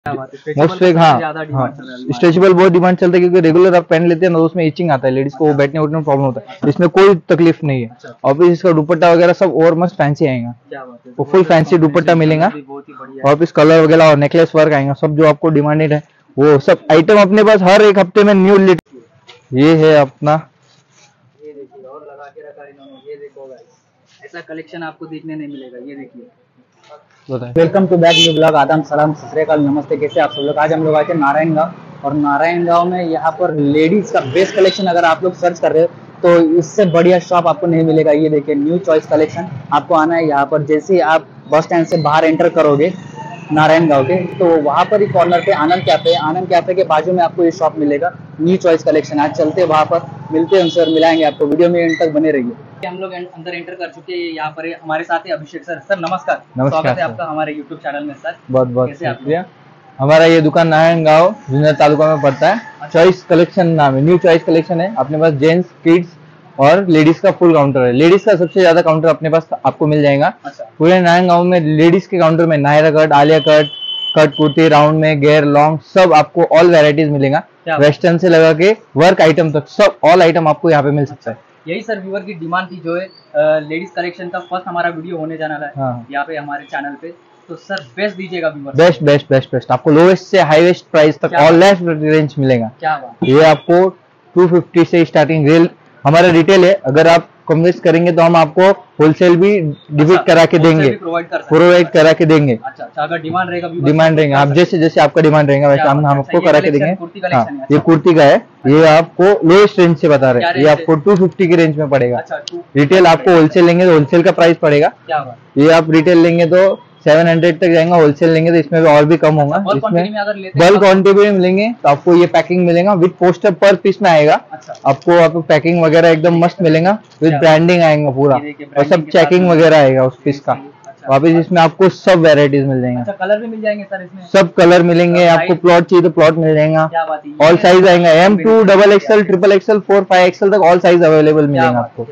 Mostly हाँ stretchable बहुत demand चलता है, क्योंकि रेगुलर आप पहन लेते हैं ना तो उसमें इचिंग आता है, लेडीज को बैठने उठने में प्रॉब्लम होता है। इसमें कोई तकलीफ नहीं है। और फिर इसका दुपट्टा वगैरह सब और मस्त फैंसी आएगा, वो फुल फैंसी दुपट्टा मिलेगा। और फिर कलर वगैरह और नेकलेस वर्क आएगा, सब जो आपको डिमांडेड है वो सब आइटम अपने पास हर एक हफ्ते में न्यू लिट। ये है अपना, ये देखिए और लगा के रखा इन्होंने, ये देखो गाइस, ऐसा कलेक्शन आपको देखने नहीं मिलेगा। ये देखिए, welcome to back new blog. आदाम सलाम सत श्री अकाल नमस्ते, कैसे आप सब लोग। आज हम लोग आए थे नारायणगांव, और नारायणगांव में यहाँ पर लेडीज का बेस्ट कलेक्शन अगर आप लोग सर्च कर रहे हो तो इससे बढ़िया शॉप आपको नहीं मिलेगा। ये देखिए न्यू चॉइस कलेक्शन, आपको आना है यहाँ पर। जैसे ही आप बस स्टैंड से बाहर एंटर करोगे नारायणगांव के, तो वहाँ पर ही कॉर्नर पे आनंद कैफे के बाजू में आपको ये शॉप मिलेगा, न्यू चॉइस कलेक्शन। आज चलते हैं वहाँ पर, मिलते हैं उनसे और मिलाएंगे आपको। वीडियो में एंड तक बने रहिए। हम लोग अंदर एंटर कर चुके हैं। यहाँ पर हमारे साथ है अभिषेक सर। सर नमस्कार, नमस्कार स्वागत है आपका हमारे यूट्यूब चैनल में सर। बहुत बहुत कैसे आप? शुक्रिया। हमारा ये दुकान नारायणगांव जुन्नर तालुका में पड़ता है। चॉइस कलेक्शन नाम है, न्यू चॉइस कलेक्शन है। अपने पास जेंट्स, किड्स और लेडीज का फुल काउंटर है। लेडीज का सबसे ज्यादा काउंटर अपने पास आपको मिल जाएगा। पूरे नारायणगांव में लेडीज के काउंटर में Naira cut, Alia cut, cut kurti, round में, गेयर, लॉन्ग, सब आपको ऑल वेराइटीज मिलेगा। वेस्टर्न से लगा के वर्क आइटम तक सब ऑल आइटम आपको यहाँ पे मिल सकता है। यही सर व्यूअर की डिमांड थी, जो है लेडीज कलेक्शन का फर्स्ट हमारा वीडियो होने जाना है यहाँ पे हमारे चैनल पे। तो सर बेस्ट दीजिएगा viewer. Best best best best आपको लोवेस्ट से हाईएस्ट प्राइस तक ऑल लेस रेंज मिलेगा। क्या बात। ये आपको 250 से स्टार्टिंग रेल हमारा रिटेल है। अगर आप कन्विंस करेंगे तो हम आपको होलसेल भी डिविड करा के देंगे, प्रोवाइड करा के देंगे। अच्छा, अगर डिमांड रहेगा आप जैसे जैसे आपका डिमांड रहेगा वैसे हम आपको करा के देंगे। हाँ, ये कुर्ती का है, ये आपको लोएस्ट रेंज से बता रहे हैं। ये आपको 250 की रेंज में पड़ेगा। रिटेल आपको होलसेल लेंगे तो होलसेल का प्राइस पड़ेगा। ये आप रिटेल लेंगे तो 700 तक जाएगा, होलसेल लेंगे तो इसमें भी और भी कम होगा। इसमें बल्क क्वांटिटी में लेंगे तो आपको ये पैकिंग मिलेगा विद पोस्टर पर पीस में आएगा। आपको पैकिंग वगैरह एकदम मस्त मिलेगा, विद ब्रांडिंग आएगा पूरा, और सब चेकिंग वगैरह आएगा उस पीस का। वापिस इसमें आपको सब वेराइटीज मिल जाएंगे। कलर भी मिल जाएंगे सर इसमें? सब कलर मिलेंगे। आपको प्लॉट चाहिए तो प्लॉट मिल जाएगा। ऑल साइज आएगा, M2, XXL, XXL, 4, 5XL तक ऑल साइज अवेलेबल मिलेगा आपको।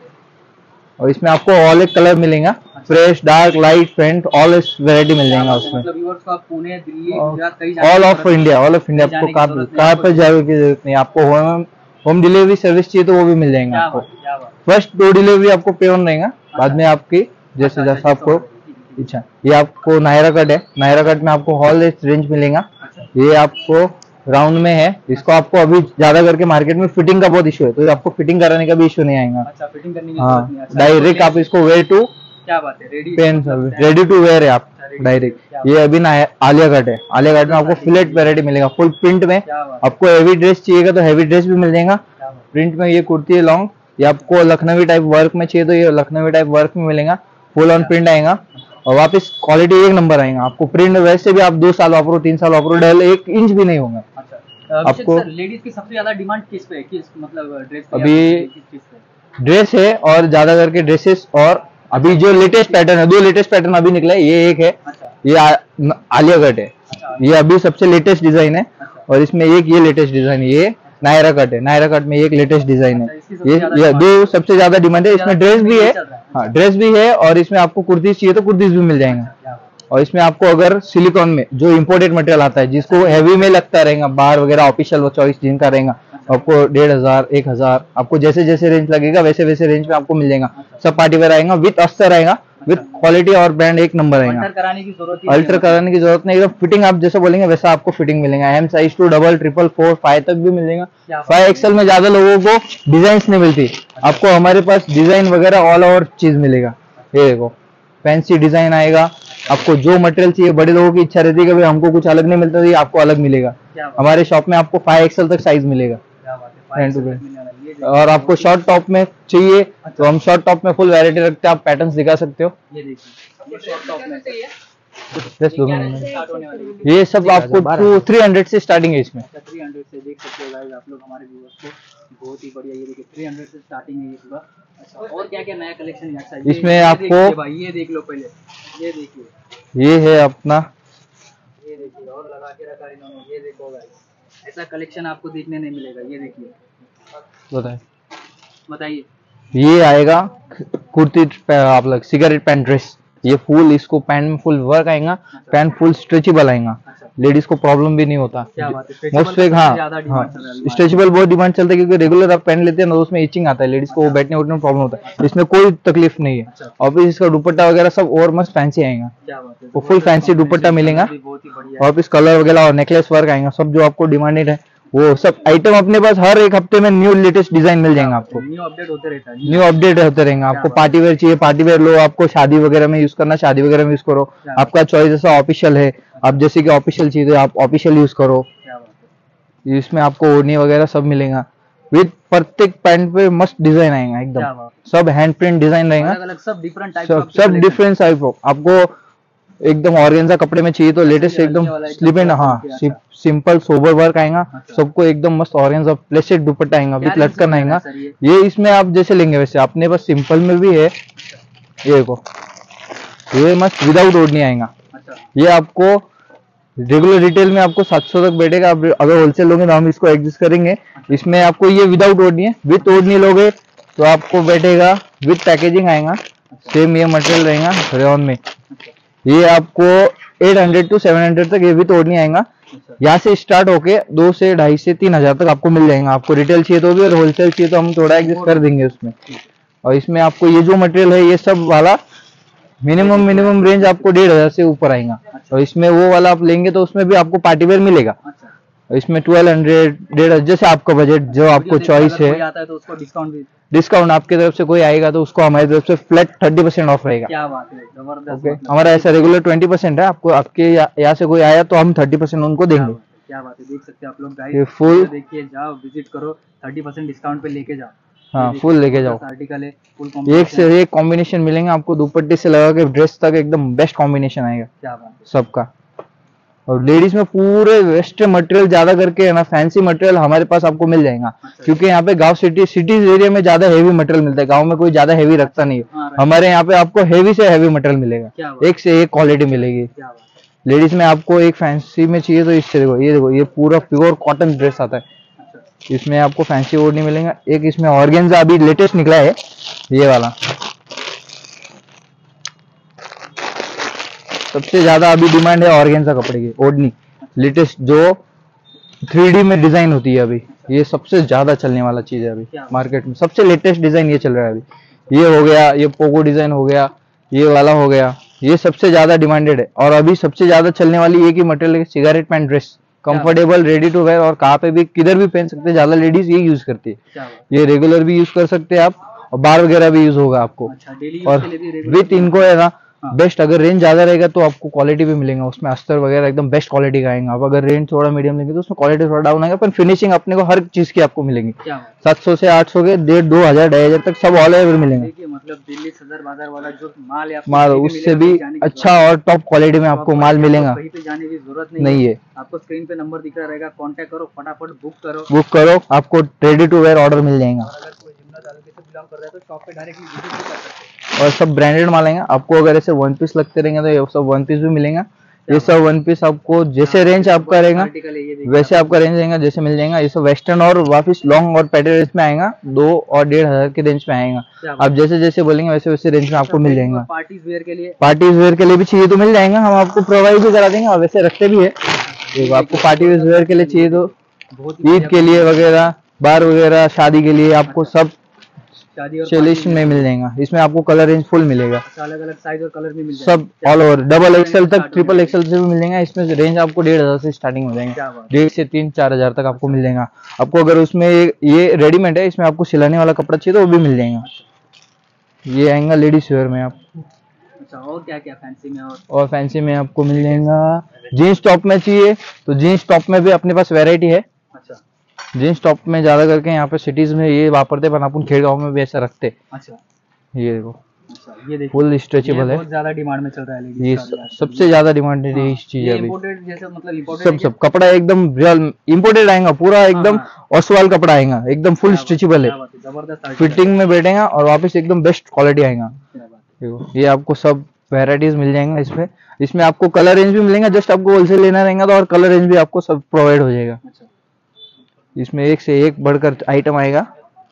और इसमें आपको ऑल एक कलर मिलेगा, fresh, dark, light, faint, all variety मिल जाएगा उसमें। Pune, Delhi, all of India आपको कहाँ पर जाने की जरूरत नहीं। आपको होम डिलीवरी सर्विस चाहिए तो वो भी मिल जाएगा आपको। फर्स्ट 2 डिलीवरी आपको पे ऑन रहेगा, बाद में आपकी जैसे जैसा आपको इच्छा। ये आपको नायरा कट है, नायरा कट में आपको ऑल रेंज मिलेगा। ये आपको राउंड में है। इसको आपको अभी ज्यादा करके मार्केट में फिटिंग का बहुत इशू है, तो आपको फिटिंग कराने का भी इशू नहीं आएगा। अच्छा, फिटिंग करने की हाँ, डायरेक्ट आप इसको वेयर टू, क्या बात है, रेडी टू वेयर है आप डायरेक्ट। ये अभी ना आलिया कट है, आलिया कट में आपको फिलेट वेराइटी मिलेगा फुल प्रिंट में। आपको हेवी ड्रेस चाहिएगा तो हेवी ड्रेस भी मिल जाएगा प्रिंट में। ये कुर्ती है लॉन्ग, ये आपको लखनवी टाइप वर्क में चाहिए तो ये लखनवी टाइप वर्क में मिलेगा, फुल ऑन प्रिंट आएगा। और वापस क्वालिटी एक नंबर आएगा आपको। प्रिंट वैसे भी आप 2 साल वापरो, 3 साल वापरो, डल 1 इंच भी नहीं होगा। आपको लेडीज की सबसे ज्यादा डिमांड किस पे है? किस मतलब ड्रेस पे? अभी ड्रेस है और ज्यादा करके ड्रेसेस। और अभी जो लेटेस्ट पैटर्न है, 2 लेटेस्ट पैटर्न अभी निकला है। ये एक है, ये आलिया कट है, ये अभी सबसे लेटेस्ट डिजाइन है। और इसमें एक ये लेटेस्ट डिजाइन है, ये नायरा कट है। नायरा कट में एक लेटेस्ट डिजाइन है। ये 2 सबसे ज्यादा डिमांड है। इसमें ड्रेस भी है, हाँ ड्रेस भी है, और इसमें आपको कुर्तीज चाहिए तो कुर्तीज भी मिल जाएंगे। और इसमें आपको अगर सिलिकॉन में जो इंपोर्टेड मटेरियल आता है, जिसको हैवी में लगता रहेगा, बाहर वगैरह ऑफिशियल चॉइस जिनका रहेगा, आपको 1500, 1000, आपको जैसे जैसे रेंज लगेगा वैसे वैसे रेंज में आपको मिल जाएगा। सब पार्टी वेयर आएगा, विद अस्तर आएगा, विद क्वालिटी और ब्रांड एक नंबर आएगा। अल्टर कराने की जरूरत नहीं, एकदम फिटिंग आप जैसा बोलेंगे वैसा आपको फिटिंग मिलेगा। M साइज 2, डबल, ट्रिपल, 4, 5 तक भी मिल जाएगा। 5XL में ज्यादा लोगों को डिजाइन नहीं मिलती, आपको हमारे पास डिजाइन वगैरह ऑल ओवर चीज मिलेगा। ये देखो फैंसी डिजाइन आएगा। आपको जो मटेरियल चाहिए, बड़े लोगों की इच्छा रहती है कि भाई हमको कुछ अलग नहीं मिलता, तो ये आपको अलग मिलेगा। हमारे शॉप में आपको 5XL तक साइज मिलेगा। और आपको शॉर्ट टॉप में चाहिए तो हम शॉर्ट टॉप में फुल वैरायटी रखते हैं, आप पैटर्न्स दिखा सकते हो। ये देखिए, शॉर्ट टॉप में ये सब आपको 300 से स्टार्टिंग है। इसमें 300 से देख सकते हो गाइस आप लोग हमारे व्यूअर्स को। बहुत ही बढ़िया, ये देखिए 300 से स्टार्टिंग है ये पूरा। अच्छा, और क्या क्या नया कलेक्शन है इसमें आपको? भाई ये देख लो पहले, ये देखिए, ये है अपना, ये देखिए और लगा के रखा इन्होंने। ये देखो गाइस, ऐसा कलेक्शन आपको देखने नहीं मिलेगा। ये देखिए, बताइए। ये आएगा कुर्ती, आप लोग सिगरेट पैंट ड्रेस। ये फुल, इसको पैंट में फुल वर्क आएगा, पैंट फुल स्ट्रेचेबल आएगा। लेडीज को प्रॉब्लम भी नहीं होता। क्या बात है, मोस्ट फेक, हाँ स्ट्रेचेबल बहुत डिमांड चलता है, क्योंकि रेगुलर आप पहन लेते हैं ना, उसमें इचिंग आता है, लेडीज को बैठने उठने में प्रॉब्लम होता है, इसमें कोई तकलीफ नहीं है। और फिर इसका दुपट्टा वगैरह सब और मस्त फैंसी आएगा, वो फुल फैंसी दुपट्टा मिलेगा, और फिर कलर वगैरह और नेकलेस वर्क आएगा, सब जो आपको डिमांडेड है वो सब आइटम अपने पास हर एक हफ्ते में न्यू लेटेस्ट डिजाइन मिल जाएंगे आपको, न्यू अपडेट होते रहता है, न्यू अपडेट होते रहेंगे। आपको पार्टी वेयर चाहिए, पार्टी वेयर लो, आपको शादी वगैरह में यूज करना शादी वगैरह में यूज करो, आपका चॉइस जैसा ऑफिशियल है, आप जैसे कि ऑफिशियल चाहिए तो आप ऑफिशियल यूज करो। इसमें आपको ओढ़नी वगैरह सब मिलेगा, विद प्रत्येक पैंट पे मस्त डिजाइन आएगा एकदम, सब हैंड प्रिंट डिजाइन रहेगा, सब डिफरेंट टाइप, सब डिफरेंट टाइप। आपको एकदम ऑर्गेन्जा कपड़े में चाहिए तो लेटेस्ट एकदम स्लिप एंड, हाँ सिंपल सोबर वर्क आएगा, सबको एकदम मस्त ऑर्गेन्जा प्लेटेड दुपट्टा आएगा, विद लटकन आएगा। ये इसमें आप जैसे लेंगे वैसे, अपने पास सिंपल में भी है, ये देखो ये मस्त विदाउट ओढ़नी आएगा। ये आपको रेगुलर रिटेल में आपको 700 तक बैठेगा, आप अगर होलसेल लोगे तो हम इसको एडजस्ट करेंगे। इसमें आपको ये विदाउट ओढ़नी है, विद ओढ़नी लोगे तो आपको बैठेगा, विद पैकेजिंग आएगा, सेम ये मटेरियल रहेगा रेयॉन में। ये आपको 800 to 700 तक ये विद ओढ़नी आएगा। यहाँ से स्टार्ट होके 2 से 2.5 से 3,000 तक आपको मिल जाएगा। आपको रिटेल चाहिए तो भी और होलसेल चाहिए तो हम थोड़ा एडजस्ट कर देंगे उसमें। और इसमें आपको ये जो मटेरियल है ये सब वाला मिनिमम रेंज आपको 1,500 से ऊपर आएगा। और इसमें वो वाला आप लेंगे तो उसमें भी आपको पार्टी वेयर मिलेगा। इसमें 1200, 1,500 जैसे आपका बजट, जो आपको चॉइस है। तो उसको डिस्काउंट आपकी तरफ से कोई आएगा तो उसको हमारी तरफ से फ्लैट 30% ऑफ रहेगा। क्या बात है, जबरदस्त। ओके, हमारा ऐसा रेगुलर 20% है, आपको आपके यहाँ से कोई आया तो हम 30% उनको देंगे। क्या बात है, देख सकते हैं आप लोग गाइस, फुल देखिए, जाओ विजिट करो, 30% डिस्काउंट पे लेके जाओ। हाँ फुल लेके जाओ, आर्टिकल है, फुल एक से एक कॉम्बिनेशन मिलेंगे आपको, दुपट्टे से लगा के ड्रेस तक एकदम बेस्ट कॉम्बिनेशन आएगा। क्या बात है सबका। और लेडीज में पूरे वेस्टर्न मटेरियल ज्यादा करके है ना, फैंसी मटेरियल हमारे पास आपको मिल जाएगा। क्योंकि यहाँ पे गांव सिटीज एरिया में ज्यादा हेवी मटेरियल मिलता है, गांव में कोई ज्यादा हेवी रखता नहीं है। हमारे यहाँ पे आपको हेवी से हेवी मटेरियल मिलेगा, एक से एक क्वालिटी मिलेगी। लेडीज में आपको एक फैंसी में चाहिए तो इससे देखो ये पूरा प्योर कॉटन ड्रेस आता है, इसमें आपको फैंसी ओढ़नी मिलेगा। एक इसमें ऑर्गेन्जा अभी लेटेस्ट निकला है ये वाला, सबसे ज्यादा अभी डिमांड है ऑर्गेन्जा कपड़े की ओढ़नी, लेटेस्ट जो 3D में डिजाइन होती है अभी, ये सबसे ज्यादा चलने वाला चीज है अभी मार्केट में, सबसे लेटेस्ट डिजाइन ये चल रहा है अभी। ये हो गया, ये पोगो डिजाइन हो गया, ये वाला हो गया, ये सबसे ज्यादा डिमांडेड है। और अभी सबसे ज्यादा चलने वाली एक ही मटेरियल है, cigarette pant dress, comfortable, ready to wear, और कहाँ पे भी किधर भी पहन सकते हैं, ज्यादा लेडीज ये यूज करती है। ये रेगुलर भी यूज कर सकते हैं आप, और बार वगैरह भी यूज होगा आपको। और विथ इनको है ना बेस्ट, अगर रेंज ज्यादा रहेगा तो आपको क्वालिटी भी मिलेगा उसमें, अस्तर वगैरह एकदम बेस्ट क्वालिटी का आएगा। आप अगर रेंज थोड़ा मीडियम लेंगे तो उसमें क्वालिटी थोड़ा डाउन आएगा, पर फिनिशिंग अपने को हर चीज की आपको मिलेंगी। 700 से 800 के 1,500, 2,000, 2,500 तक सब ऑल ओवर मिलेंगे। मतलब दिल्ली सदर बाजार वाला जो माल है, माल उससे भी अच्छा और टॉप क्वालिटी में आपको माल मिलेगा। कहीं पे जाने की जरूरत नहीं है। आपको स्क्रीन पे नंबर दिख रहा रहेगा, कांटेक्ट करो, फटाफट बुक करो, आपको रेडी टू वेयर ऑर्डर मिल जाएगा। अगर कोई जिम्ना तालुके से बिलोंग कर रहा है तो शॉप पे डायरेक्टली विजिट भी कर सकते हैं। और सब ब्रांडेड माल आएंगे आपको। अगर ऐसे 1 पीस लगते रहेंगे तो ये सब 1 पीस भी मिलेगा। ये सब 1 पीस आपको जैसे रेंज आपका रहेगा वैसे आपका रेंज रहेगा, जैसे मिल जाएगा। ये सब वेस्टर्न और वापिस लॉन्ग और पैटर्न रेंज में आएगा, 2 और 1,500 के रेंज में आएगा। आप जैसे जैसे बोलेंगे वैसे वैसे रेंज में आपको मिल जाएगा। पार्टीज वेयर के लिए भी चाहिए तो मिल जाएगा, हम आपको प्रोवाइड भी करा देंगे और वैसे रखते भी है। देखो आपको पार्टी वेयर के लिए चाहिए तो ईद के लिए वगैरह, बार वगैरह, शादी के लिए आपको सब सोल्यूशन में मिल जाएगा। इसमें आपको कलर रेंज फुल मिलेगा, अलग अलग साइज और कलर में मिल जाएगा, सब ऑल ओवर, डबल एक्सएल तक, ट्रिपल एक्सएल से भी मिल जाएगा। इसमें रेंज आपको 1,500 से स्टार्टिंग हो जाएगा, 1,500 से 3-4 तक आपको मिल जाएगा। आपको अगर उसमें ये रेडीमेड है, इसमें आपको सिलाने वाला कपड़ा चाहिए तो वो भी मिल जाएगा। ये आएगा लेडीज वेयर में आपको। और क्या क्या फैंसी में? और फैंसी में आपको मिल जाएगा, जीन्स टॉप में चाहिए तो जीन्स टॉप में भी अपने पास वेरायटी है। जीन्स टॉप में ज्यादा करके यहाँ पे सिटीज में ये वापरते, पर अपन खेड़ गाँव में भी ऐसा रखते। ये देखो, ये देखो फुल स्ट्रेचेबल है, बहुत ज्यादा डिमांड में चल रहा है। ये सबसे ज्यादा डिमांडेड चीज है अभी। जैसे मतलब इम्पोर्टेड सब कपड़ा एकदम रियल इम्पोर्टेड आएगा, पूरा एकदम ओसवाल कपड़ा आएगा, एकदम फुल स्ट्रेचेबल है, जबरदस्त फिटिंग में बैठेगा और वापस एकदम बेस्ट क्वालिटी आएगा। देखो ये आपको सब वेराइटीज मिल जाएंगे इसमें आपको कलर रेंज भी मिलेगा। जस्ट आपको होलसेल लेना रहेगा तो और कलर रेंज भी आपको सब प्रोवाइड हो जाएगा। इसमें एक से एक बढ़कर आइटम आएगा।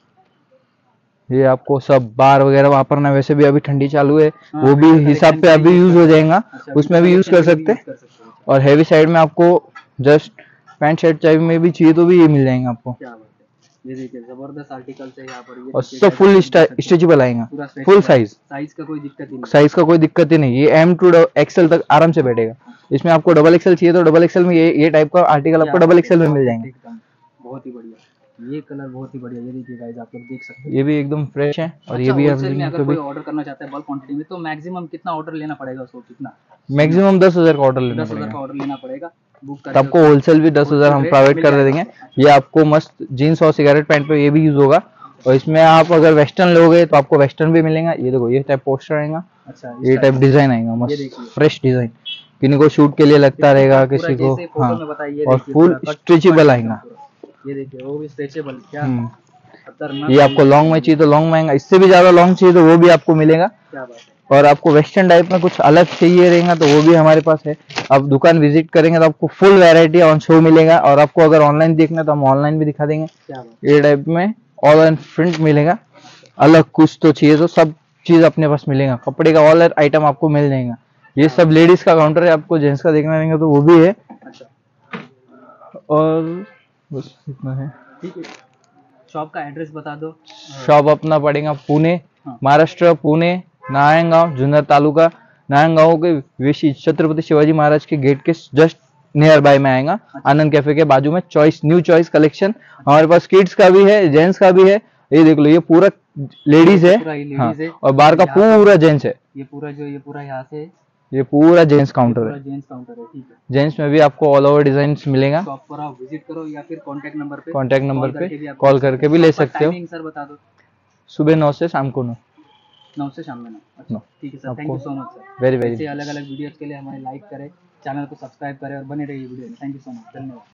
ये आपको सब बार वगैरह वापरना, वैसे भी अभी ठंडी चालू है, वो भी हिसाब पे अभी यूज हो जाएगा, उसमें भी यूज कर सकते हैं। और हैवी साइड में आपको जस्ट पैंट शर्ट टाइप में भी चाहिए तो भी ये मिल जाएंगे आपको। क्या बात है, ये देखिए जबरदस्त आर्टिकल्स है यहाँ पर। ये और देखिए सब फुल guys, देख सकते हैं। स्ट्रेचेबल आएगा, पूरा फुल stretchable। साइज। साइज का कोई दिक्कत ही नहीं। साइज का कोई दिक्कत ही नहीं, ये M to XL तक आराम से बैठेगा। इसमें आपको डबल एक्सएल चाहिए तो डबल एक्सएल में ये टाइप का आर्टिकल आपको डबल एक्सएल में मिल जाएंगे। एकदम बहुत ही बढ़िया, ये कलर बहुत ही बढ़िया। ये देखिए गाइस, आप लोग देख सकते हैं, ये भी एकदम फ्रेश है। और ये अच्छा, भी होलसेल में आप अगर कोई ऑर्डर करना चाहता है बल्क क्वांटिटी में, तो मैक्सिमम कितना ऑर्डर लेना पड़ेगा उसको? कितना? मैक्सिमम 10,000 का ऑर्डर लेना 10,000 का पड़ेगा। ऑर्डर लेना पड़ेगा। बुक तो आपको होलसेल भी 10,000 हम प्रोवाइड कर देंगे। ये आपको मस्त जीन्स और सिगरेट पैंट पे ये भी यूज होगा। और इसमें आप अगर वेस्टर्न लोगे तो आपको वेस्टर्न भी मिलेगा। ये देखो, ये टाइप पोस्टर आएगा। अच्छा, ये टाइप डिजाइन आएगा, मस्त फ्रेश डिजाइन। किसी को शूट के लिए लगता रहेगा, किसी को। हाँ, और फुल स्ट्रेचेबल आएगा। ये देखिए, वो भी स्ट्रेचेबल। क्या ये आपको लॉन्ग में चाहिए तो लॉन्ग में आएगा, इससे भी ज्यादा लॉन्ग चाहिए तो वो भी आपको मिलेगा। क्या बात है। और आपको वेस्टर्न टाइप में कुछ अलग चाहिए रहेगा तो वो भी हमारे पास है। आप दुकान विजिट करेंगे तो आपको फुल वैरायटी ऑन शो मिलेगा। और आपको अगर ऑनलाइन देखना है तो हम ऑनलाइन भी दिखा देंगे। ये टाइप में ऑल एंड प्रिंट मिलेगा। अलग कुछ तो चाहिए तो सब चीज अपने पास मिलेगा। कपड़े का ऑल आइटम आपको मिल जाएगा। ये सब लेडीज का काउंटर है, आपको जेंट्स का देखना रहेगा तो वो भी है। और बस इतना है। ठीक है, शॉप का एड्रेस बता दो। शॉप अपना पड़ेगा पुणे, महाराष्ट्र, पुणे, नारायणगांव, जुन्नर तालुका। नारायणगांव के विशेष छत्रपति शिवाजी महाराज के गेट के जस्ट नियर बाय में आएगा। आनंद कैफे के बाजू में चॉइस, न्यू चॉइस कलेक्शन हमारे पास किड्स का भी है, जेंट्स का भी है। ये देख लो, ये पूरा लेडीज है। हाँ, और बाहर का पूरा जेंट्स है। ये पूरा यहाँ से, ये पूरा जेंट्स काउंटर है। जेंट्स काउंटर है। ठीक है, जेंट्स में भी आपको ऑल ओवर डिजाइन मिलेगा। शॉप पर आप विजिट करो या फिर कांटेक्ट नंबर पे कॉल करके भी ले सकते हो। टाइमिंग सर बता दो। सुबह 9 से शाम को 9। 9 से शाम में 9। अच्छा, ठीक है sir, thank you so much sir. Very very ऐसे अलग अलग वीडियोस के लिए हमारे लाइक करें, चैनल को सब्सक्राइब करें और बने रहिए वीडियो में। थैंक यू सो मच, धन्यवाद।